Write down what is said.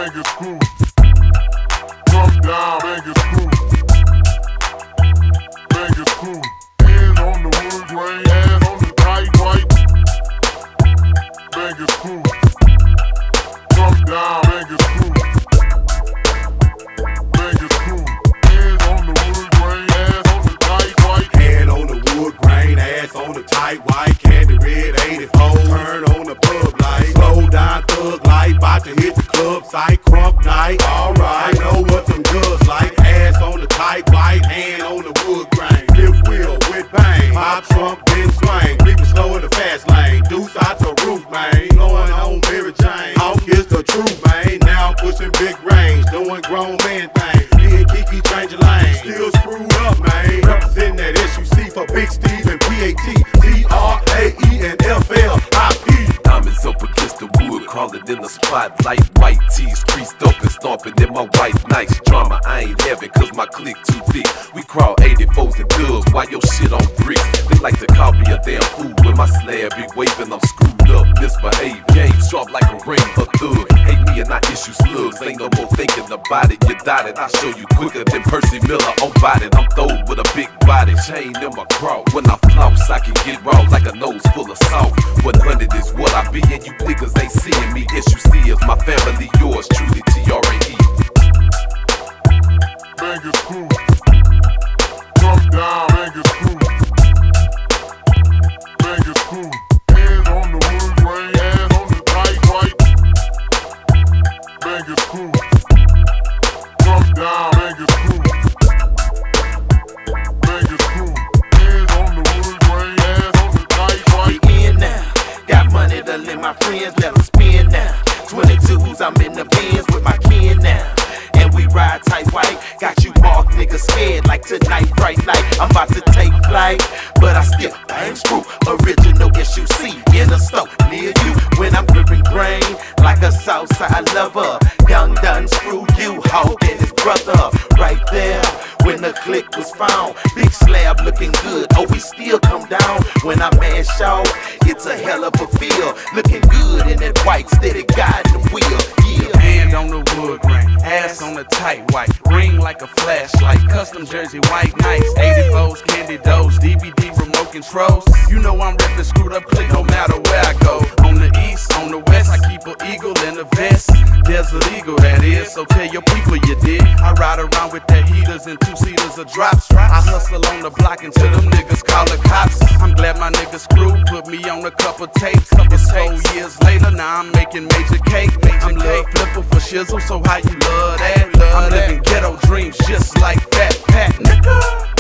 Bangers crew. Come down, Bangers crew. Bangers crew. Hands on the wood grain, hands on the tight white. Bangers crew. Come down, Bangers crew. Bangers crew. Hands on the wood grain, hands on the tight white. Hand on the wood grain, ass on the tight white. Candy red 84, turn on the pub light. Slow down thug light, bout to hit the club site. Crump night, alright, know what them goods like. Ass on the tight white, hand on the wood grain. Lift wheel with bang, pop trunk then swing. People slow in the fast lane, deuce out the roof, man. Blowing on Mary Jane, Hawk is the truth, man. Now I'm pushing big range, doing grown man things. Me and Kiki changing lanes, still screwed up, man. Representing that SUC for Big Steve and PAT, TRAE and FLIP. Diamonds up against the wood, crawling in the spotlight. White tees, creased up and stomping in my white nights. Drama I ain't having cause my clique too thick. We crawl 84s and dubs while your shit on bricks. They like to call me a damn fool when my slab be waving. I'm screwed up, misbehave, game sharp like a ring, a thug. Hate me and I issue slugs, ain't no more thinking about it. You died it, I show you quicker than Percy Miller on body. I'm throwed with a big body, chain in my craw. When I floss, I can get raw like a nose full of salt. 100 is what I be and you niggas ain't seeing me. SUC is my family, yours truly, TRAE. Bangers crew. Come down, Bangers crew. Bangers crew. Hands on the wood grain, hands on the tight white. Bangers crew. Come down, Bangers crew. Bangers crew. Hands on the wood grain, hands on the tight white. We in now. Got money to lend my friends, let them spin now. 22s, I'm in the Benz with my kin now. And we ride tight white. Got you marked niggas scared like tonight, bright light. I'm about to take flight, but I still bang screw. Original SUC in a store near you. When I'm gripping grain like a Southside lover. Young done screw you, Hawk and his brother. Right there when the click was found. Big slab looking good, oh we still come down. When I mash out, it's a hell of a feel. Looking good in that white, steady guiding the wheel. Yeah. Hand on the wood grain, ass on the tight white, ring like a flashlight, custom jersey, white nights, 84s, candy doughs, DVD remote controls. You know I'm ripping screwed up click no matter where I go. On the east, on the west, I keep an eagle in a vest. Desert Eagle that is, so tell your people you did. I ride around with the heaters and 2-seaters of drops. I hustle on the block until them niggas call the cops. I'm glad my niggas screw put me on a couple tapes. It's 4 years later, now I'm making major cake. I'm love flipper for shizzle, so how you love that? I'm living ghetto dreams just like Fat Pat, nigga.